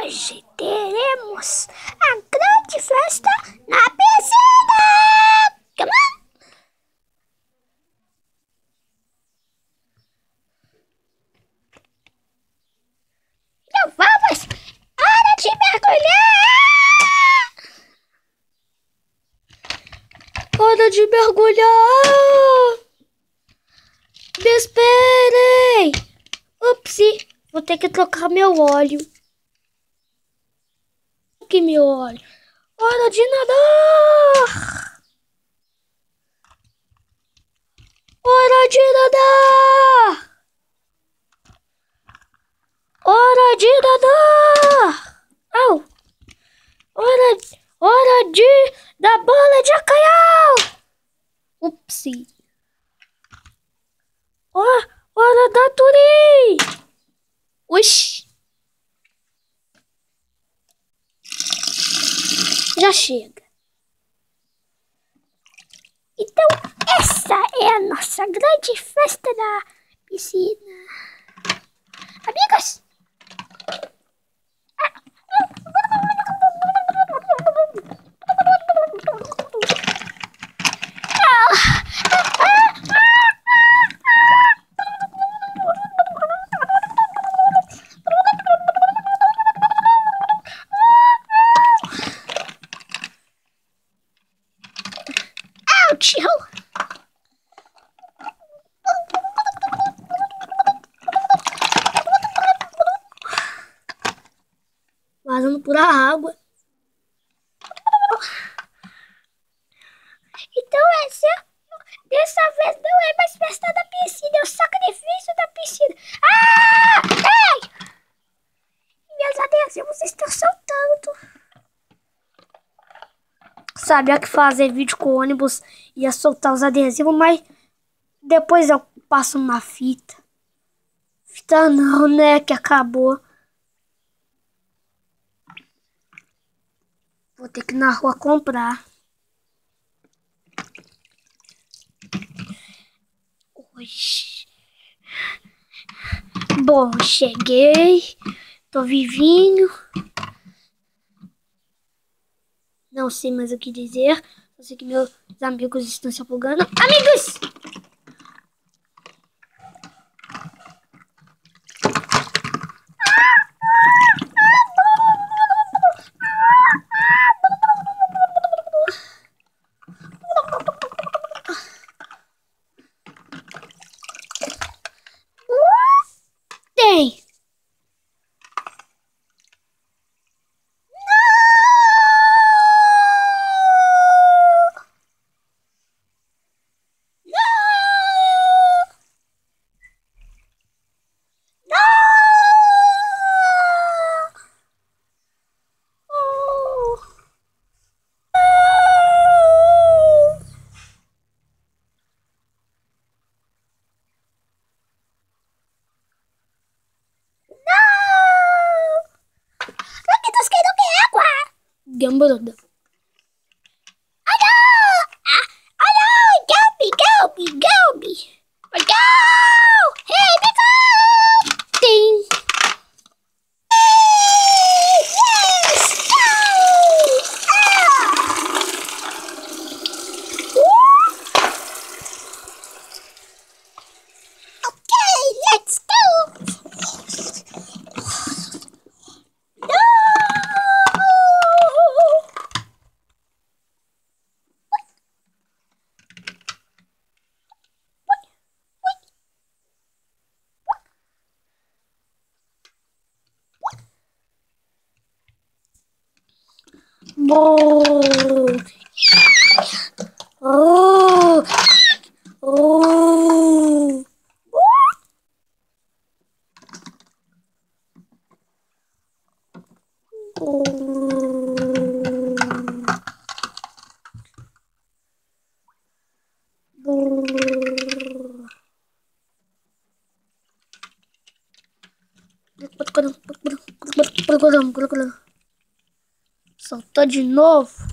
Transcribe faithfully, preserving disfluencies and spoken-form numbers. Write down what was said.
Hoje teremos a grande festa na piscina! Come on! Então vamos! Hora de mergulhar! Hora de mergulhar! Me esperem! Upsi! Vou ter que trocar meu óleo. Aqui meu óleo. Hora de nadar! Hora de nadar! Hora de nadar! Au! Hora, hora de da bola de acaial! Upsi! Hora, hora da turim! Oxi! Já chega. Então, essa é a nossa grande festa da piscina. Amigos! Tchau. Vazando por a água. Então essa, dessa vez não é mais festa da piscina, é o sacrifício da piscina. Ah! Ei! Meus adesivos estão soltando. Sabia que fazer vídeo com o ônibus ia soltar os adesivos, mas depois eu passo uma fita. Fita não, né? Que acabou. Vou ter que ir na rua comprar. Oxi. Bom, cheguei. Tô vivinho. Não sei mais o que dizer. Eu sei que meus amigos estão se afogando. Amigos! Tem! Gamburuda. Oh no! Ah, oh no! Gelby, Gelby, Gelby! Oh no! Hey, me go! Ding! Yes! Go! Ah! Okay, let's go! Oh. Oh. Oh. Soltou de novo.